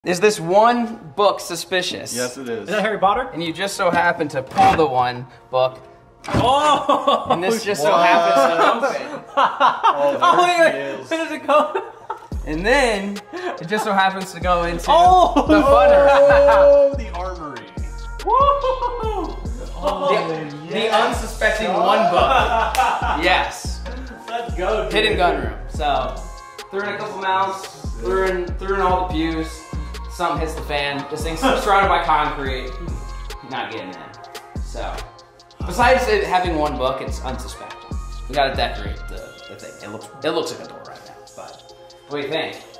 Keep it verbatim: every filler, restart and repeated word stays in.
Is this one book suspicious? Yes, it is. Is that Harry Potter? And you just so happen to pull the one book. Oh! And this just so What? happens to open. Oh, there Oh, she wait, is. where does it go? And then it just so happens to go into Oh! the funner. Oh, the armory. Woo! The, the unsuspecting one book. Yes. Let's go, dude. Hidden gun room. So, threw in a couple mounts, threw in, threw in all the pews. Something hits the fan. This thing's surrounded by concrete. Not getting in. So, besides it having one book, it's unsuspecting. We gotta decorate the, the thing. It looks, it looks like a door right now. But what do you think?